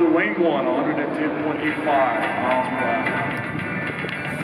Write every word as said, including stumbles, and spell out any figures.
lane one, one ten point eight five miles per hour.